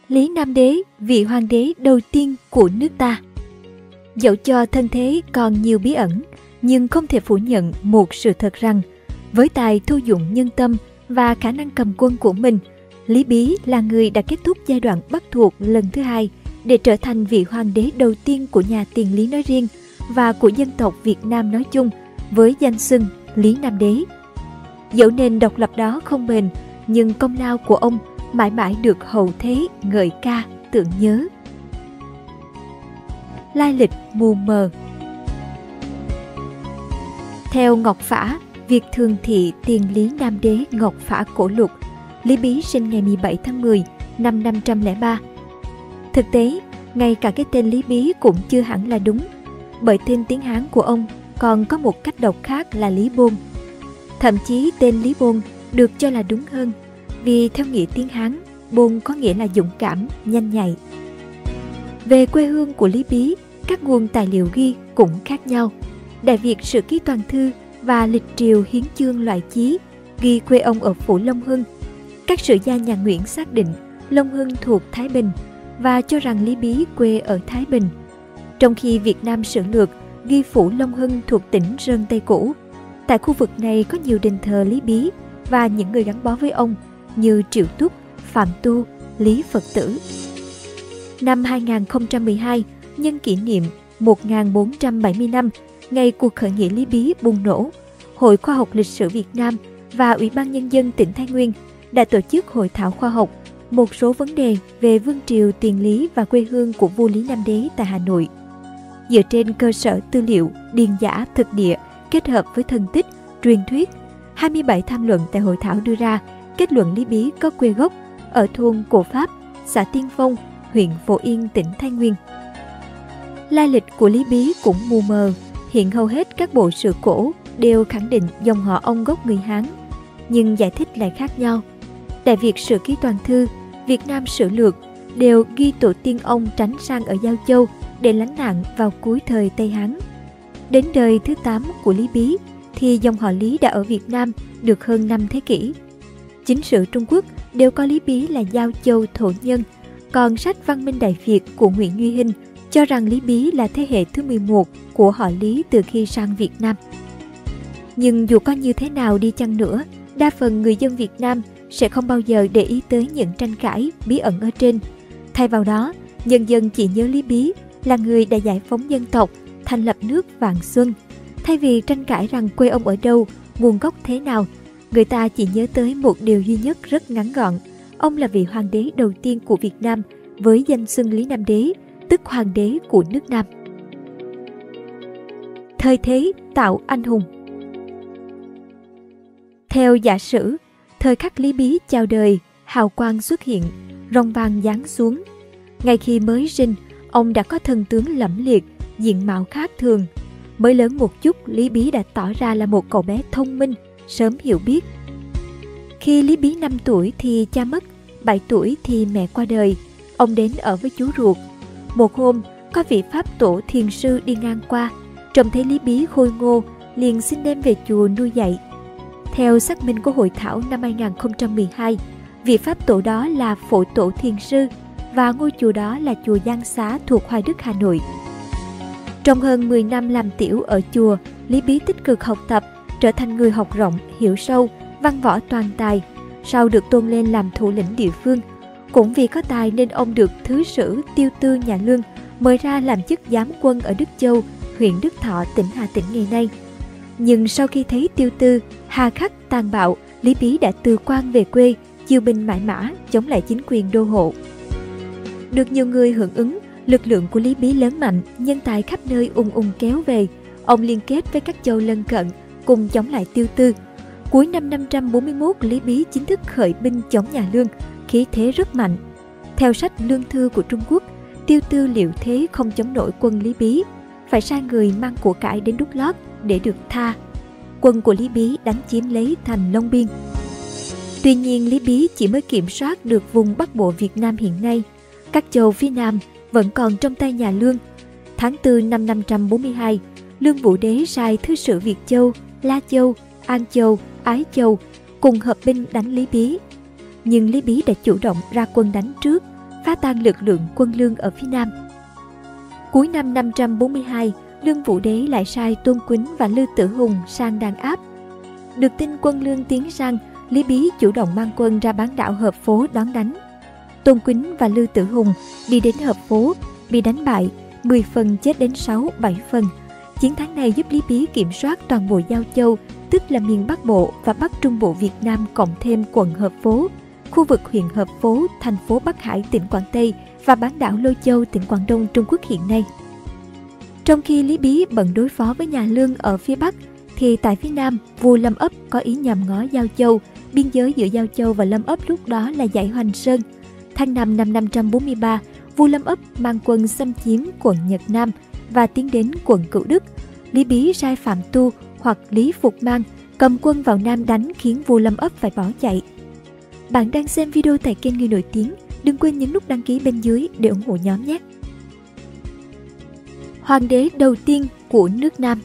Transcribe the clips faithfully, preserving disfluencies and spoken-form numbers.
Lý Nam Đế, vị hoàng đế đầu tiên của nước ta. Dẫu cho thân thế còn nhiều bí ẩn, nhưng không thể phủ nhận một sự thật rằng, với tài thu dụng nhân tâm và khả năng cầm quân của mình, Lý Bí là người đã kết thúc giai đoạn Bắc thuộc lần thứ hai để trở thành vị hoàng đế đầu tiên của nhà Tiền Lý nói riêng và của dân tộc Việt Nam nói chung, với danh xưng Lý Nam Đế. Dẫu nền độc lập đó không bền, nhưng công lao của ông mãi mãi được hậu thế ngợi ca tưởng nhớ. Lai lịch mù mờ. Theo Ngọc Phả, Việt Thường Thị Tiền Lý Nam Đế Ngọc Phả Cổ Lục, Lý Bí sinh ngày mười bảy tháng mười năm năm trăm lẻ ba. Thực tế, ngay cả cái tên Lý Bí cũng chưa hẳn là đúng, bởi tên tiếng Hán của ông còn có một cách đọc khác là Lý Bôn. Thậm chí tên Lý Bôn được cho là đúng hơn, vì theo nghĩa tiếng Hán, Bôn có nghĩa là dũng cảm, nhanh nhạy. Về quê hương của Lý Bí, các nguồn tài liệu ghi cũng khác nhau. Đại Việt Sử Ký Toàn Thư và Lịch Triều Hiến Chương Loại Chí ghi quê ông ở phủ Long Hưng. Các sử gia nhà Nguyễn xác định Long Hưng thuộc Thái Bình và cho rằng Lý Bí quê ở Thái Bình. Trong khi Việt Nam Sử Lược ghi phủ Long Hưng thuộc tỉnh Sơn Tây cũ. Tại khu vực này có nhiều đền thờ Lý Bí và những người gắn bó với ông như Triệu Túc, Phạm Tu, Lý Phật Tử. Năm hai nghìn không trăm mười hai, nhân kỷ niệm một nghìn bốn trăm bảy mươi năm ngày cuộc khởi nghĩa Lý Bí bùng nổ, Hội Khoa học Lịch sử Việt Nam và Ủy ban Nhân dân tỉnh Thái Nguyên đã tổ chức hội thảo khoa học một số vấn đề về vương triều Tiền Lý và quê hương của vua Lý Nam Đế tại Hà Nội. Dựa trên cơ sở tư liệu, điền giả, thực địa kết hợp với thân tích, truyền thuyết, hai mươi bảy tham luận tại hội thảo đưa ra kết luận Lý Bí có quê gốc ở thôn Cổ Pháp, xã Tiên Phong, huyện Phổ Yên, tỉnh Thái Nguyên. Lai lịch của Lý Bí cũng mù mờ, hiện hầu hết các bộ sử cổ đều khẳng định dòng họ ông gốc người Hán, nhưng giải thích lại khác nhau. Đại Việt Sử Ký Toàn Thư, Việt Nam Sử Lược đều ghi tổ tiên ông tránh sang ở Giao Châu để lánh nạn vào cuối thời Tây Hán. Đến đời thứ tám của Lý Bí thì dòng họ Lý đã ở Việt Nam được hơn năm thế kỷ. Chính sử Trung Quốc đều có Lý Bí là Giao Châu thổ nhân, còn sách Văn Minh Đại Việt của Nguyễn Duy Hinh cho rằng Lý Bí là thế hệ thứ mười một của họ Lý từ khi sang Việt Nam. Nhưng dù có như thế nào đi chăng nữa, đa phần người dân Việt Nam sẽ không bao giờ để ý tới những tranh cãi bí ẩn ở trên. Thay vào đó, nhân dân chỉ nhớ Lý Bí là người đã giải phóng dân tộc, thành lập nước Vạn Xuân. Thay vì tranh cãi rằng quê ông ở đâu, nguồn gốc thế nào, người ta chỉ nhớ tới một điều duy nhất rất ngắn gọn. Ông là vị hoàng đế đầu tiên của Việt Nam với danh xưng Lý Nam Đế, tức hoàng đế của nước Nam. Thời thế tạo anh hùng. Theo giả sử, thời khắc Lý Bí chào đời, hào quang xuất hiện, rồng vàng giáng xuống. Ngay khi mới sinh, ông đã có thân tướng lẫm liệt, diện mạo khác thường. Mới lớn một chút, Lý Bí đã tỏ ra là một cậu bé thông minh, sớm hiểu biết. Khi Lý Bí năm tuổi thì cha mất, bảy tuổi thì mẹ qua đời. Ông đến ở với chú ruột. Một hôm, có vị Pháp tổ thiền sư đi ngang qua, trông thấy Lý Bí khôi ngô, liền xin đem về chùa nuôi dạy. Theo xác minh của hội thảo năm hai nghìn không trăm mười hai, vị Pháp tổ đó là Phổ Tổ Thiền Sư và ngôi chùa đó là chùa Giang Xá thuộc Hoài Đức, Hà Nội. Trong hơn mười năm làm tiểu ở chùa, Lý Bí tích cực học tập, trở thành người học rộng, hiểu sâu, văn võ toàn tài, sau được tôn lên làm thủ lĩnh địa phương. Cũng vì có tài nên ông được Thứ Sử Tiêu Tư nhà Lương mời ra làm chức giám quân ở Đức Châu, huyện Đức Thọ, tỉnh Hà Tĩnh ngày nay. Nhưng sau khi thấy Tiêu Tư hà khắc tàn bạo, Lý Bí đã từ quan về quê, chiêu binh mãi mã, chống lại chính quyền đô hộ. Được nhiều người hưởng ứng, lực lượng của Lý Bí lớn mạnh, nhân tài khắp nơi ùn ùn kéo về. Ông liên kết với các châu lân cận, cùng chống lại Tiêu Tư. Cuối năm năm trăm bốn mươi mốt, Lý Bí chính thức khởi binh chống nhà Lương, khí thế rất mạnh. Theo sách Lương Thư của Trung Quốc, Tiêu Tư liệu thế không chống nổi quân Lý Bí, phải sai người mang của cải đến đút lót để được tha. Quân của Lý Bí đánh chiếm lấy thành Long Biên. Tuy nhiên, Lý Bí chỉ mới kiểm soát được vùng Bắc Bộ Việt Nam hiện nay. Các châu phía Nam vẫn còn trong tay nhà Lương. Tháng tư năm năm trăm bốn mươi hai, Lương Vũ Đế sai Thứ Sử Việt Châu, La Châu, An Châu, Ái Châu cùng hợp binh đánh Lý Bí. Nhưng Lý Bí đã chủ động ra quân đánh trước phá tan lực lượng quân Lương ở phía Nam. Cuối năm năm trăm bốn mươi hai, Lương Vũ Đế lại sai Tôn Quýnh và Lư Tử Hùng sang đàn áp. Được tin quân Lương tiến sang, Lý Bí chủ động mang quân ra bán đảo Hợp Phố đón đánh. Tôn Quýnh và Lư Tử Hùng đi đến Hợp Phố, bị đánh bại, mười phần chết đến sáu, bảy phần. Chiến thắng này giúp Lý Bí kiểm soát toàn bộ Giao Châu, tức là miền Bắc Bộ và Bắc Trung Bộ Việt Nam, cộng thêm quận Hợp Phố, khu vực huyện Hợp Phố, thành phố Bắc Hải tỉnh Quảng Tây và bán đảo Lôi Châu tỉnh Quảng Đông Trung Quốc hiện nay. Trong khi Lý Bí bận đối phó với nhà Lương ở phía Bắc, thì tại phía Nam, vua Lâm Ấp có ý nhằm ngó Giao Châu. Biên giới giữa Giao Châu và Lâm Ấp lúc đó là dãy Hoành Sơn. Tháng năm năm năm trăm bốn mươi ba, vua Lâm Ấp mang quân xâm chiếm quận Nhật Nam và tiến đến quận Cửu Đức. Lý Bí sai Phạm Tu hoặc Lý Phục Mang cầm quân vào Nam đánh, khiến vua Lâm Ấp phải bỏ chạy. Bạn đang xem video tại kênh Người Nổi Tiếng. Đừng quên nhấn nút đăng ký bên dưới để ủng hộ nhóm nhé. Hoàng đế đầu tiên của nước Nam.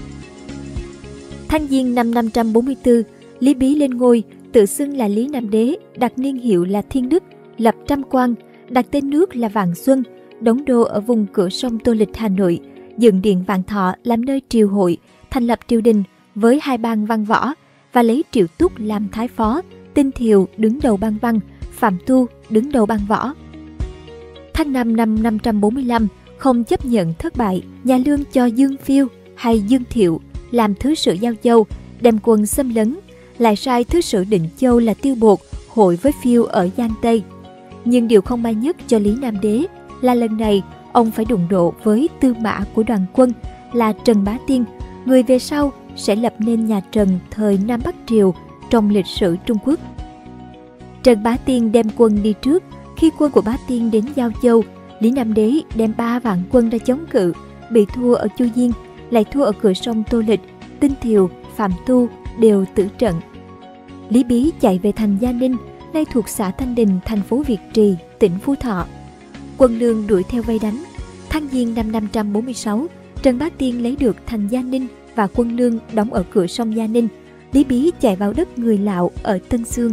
Tháng Giêng năm năm trăm bốn mươi tư, Lý Bí lên ngôi, tự xưng là Lý Nam Đế, đặt niên hiệu là Thiên Đức, lập trăm quan, đặt tên nước là Vạn Xuân, đóng đô ở vùng cửa sông Tô Lịch, Hà Nội, dựng điện Vạn Thọ làm nơi triều hội, thành lập triều đình với hai ban văn võ và lấy Triệu Túc làm thái phó, Tinh Thiệu đứng đầu ban văn, Phạm Tu đứng đầu ban võ. Tháng năm năm năm trăm bốn mươi lăm, không chấp nhận thất bại, nhà Lương cho Dương Phiêu hay Dương Thiệu làm thứ sử Giao Châu, đem quân xâm lấn, lại sai thứ sử Định Châu là Tiêu Bột hội với Phiêu ở Giang Tây. Nhưng điều không may nhất cho Lý Nam Đế là lần này ông phải đụng độ với tư mã của đoàn quân là Trần Bá Tiên, người về sau sẽ lập nên nhà Trần thời Nam Bắc Triều trong lịch sử Trung Quốc. Trần Bá Tiên đem quân đi trước. Khi quân của Bá Tiên đến Giao Châu, Lý Nam Đế đem ba vạn quân ra chống cự, bị thua ở Chu Diên, lại thua ở cửa sông Tô Lịch. Tinh Thiệu, Phạm Tu đều tử trận. Lý Bí chạy về thành Gia Ninh, nay thuộc xã Thanh Đình, thành phố Việt Trì, tỉnh Phú Thọ. Quân Lương đuổi theo vây đánh. Tháng Giêng năm năm trăm bốn mươi sáu, Trần Bá Tiên lấy được thành Gia Ninh và quân Lương đóng ở cửa sông Gia Ninh. Lý Bí chạy vào đất người Lạo ở Tân Xương.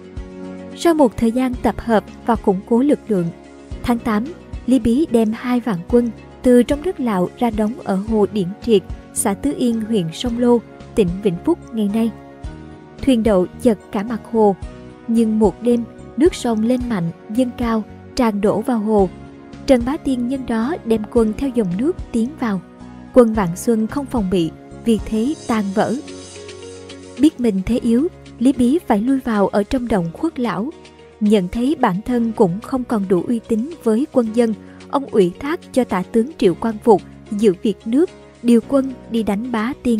Sau một thời gian tập hợp và củng cố lực lượng, tháng tám, Lý Bí đem hai vạn quân từ trong đất Lạo ra đóng ở hồ Điển Triệt, xã Tứ Yên, huyện Sông Lô, tỉnh Vĩnh Phúc ngày nay. Thuyền đậu chật cả mặt hồ, nhưng một đêm nước sông lên mạnh, dâng cao, tràn đổ vào hồ. Trần Bá Tiên nhân đó đem quân theo dòng nước tiến vào. Quân Vạn Xuân không phòng bị, vì thế tan vỡ. Biết mình thế yếu, Lý Bí phải lui vào ở trong động Khuất Lão. Nhận thấy bản thân cũng không còn đủ uy tín với quân dân, ông ủy thác cho tả tướng Triệu Quang Phục giữ việc nước, điều quân đi đánh Bá Tiên.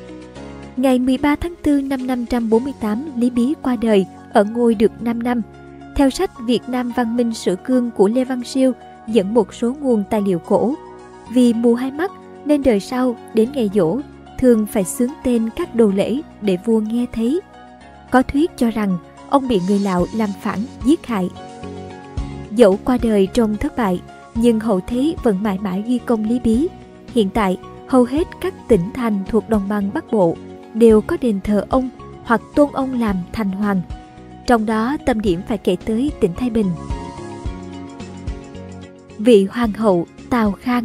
Ngày mười ba tháng tư năm năm trăm bốn mươi tám, Lý Bí qua đời, ở ngôi được năm năm. Theo sách Việt Nam Văn Minh Sử Cương của Lê Văn Siêu dẫn một số nguồn tài liệu cổ. Vì mù hai mắt nên đời sau đến ngày giỗ thường phải xướng tên các đồ lễ để vua nghe thấy. Có thuyết cho rằng ông bị người Lạo làm phản giết hại. Dẫu qua đời trong thất bại, nhưng hậu thế vẫn mãi mãi ghi công Lý Bí. Hiện tại, hầu hết các tỉnh thành thuộc đồng bằng Bắc Bộ đều có đền thờ ông hoặc tôn ông làm thành hoàng. Trong đó tâm điểm phải kể tới tỉnh Thái Bình. Vị hoàng hậu Tào Khang.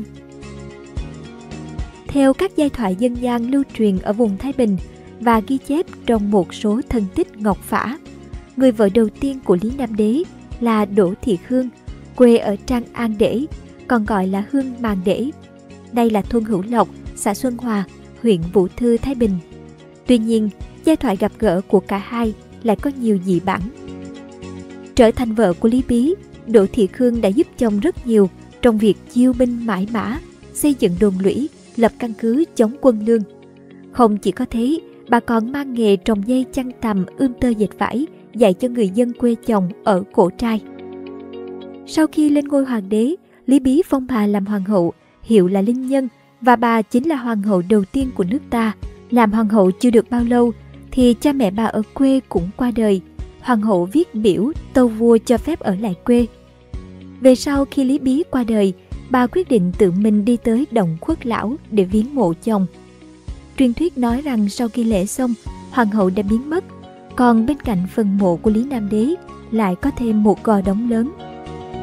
Theo các giai thoại dân gian lưu truyền ở vùng Thái Bình và ghi chép trong một số thân tích Ngọc Phả, người vợ đầu tiên của Lý Nam Đế là Đỗ Thị Hương, quê ở Trang An Để, còn gọi là Hương Màng Để. Đây là thôn Hữu Lộc, xã Xuân Hòa, huyện Vũ Thư, Thái Bình. Tuy nhiên, giai thoại gặp gỡ của cả hai lại có nhiều dị bản. Trở thành vợ của Lý Bí, Đỗ Thị Hương đã giúp chồng rất nhiều trong việc chiêu binh mãi mã, xây dựng đồn lũy, lập căn cứ chống quân Lương. Không chỉ có thế, bà còn mang nghề trồng dây chăn tằm, ươm tơ dệt vải, dạy cho người dân quê chồng ở Cổ Trai. Sau khi lên ngôi hoàng đế, Lý Bí phong bà làm hoàng hậu, hiệu là Linh Nhân, và bà chính là hoàng hậu đầu tiên của nước ta. Làm hoàng hậu chưa được bao lâu thì cha mẹ bà ở quê cũng qua đời. Hoàng hậu viết biểu tâu vua cho phép ở lại quê. Về sau khi Lý Bí qua đời, bà quyết định tự mình đi tới động Khuất Lão để viếng mộ chồng. Truyền thuyết nói rằng sau khi lễ xong, hoàng hậu đã biến mất, còn bên cạnh phần mộ của Lý Nam Đế lại có thêm một gò đống lớn.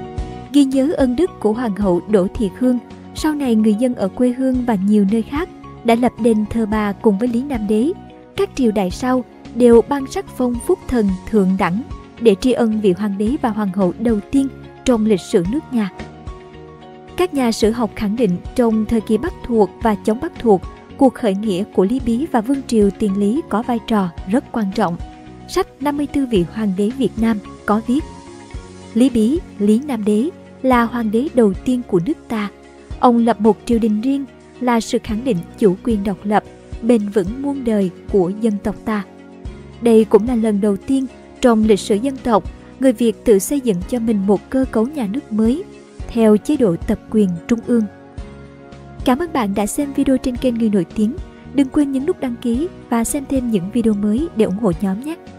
Ghi nhớ ân đức của Hoàng hậu Đỗ Thị Khương, sau này người dân ở quê hương và nhiều nơi khác đã lập đền thờ bà cùng với Lý Nam Đế. Các triều đại sau đều ban sắc phong phúc thần thượng đẳng để tri ân vị hoàng đế và hoàng hậu đầu tiên trong lịch sử nước nhà. Các nhà sử học khẳng định trong thời kỳ Bắc thuộc và chống Bắc thuộc, cuộc khởi nghĩa của Lý Bí và Vương triều Tiền Lý có vai trò rất quan trọng. Sách năm mươi tư vị hoàng đế Việt Nam có viết: Lý Bí, Lý Nam Đế là hoàng đế đầu tiên của nước ta. Ông lập một triều đình riêng, là sự khẳng định chủ quyền độc lập, bền vững muôn đời của dân tộc ta. Đây cũng là lần đầu tiên trong lịch sử dân tộc, người Việt tự xây dựng cho mình một cơ cấu nhà nước mới, theo chế độ tập quyền trung ương. Cảm ơn bạn đã xem video trên kênh Người Nổi Tiếng. Đừng quên nhấn nút đăng ký và xem thêm những video mới để ủng hộ nhóm nhé!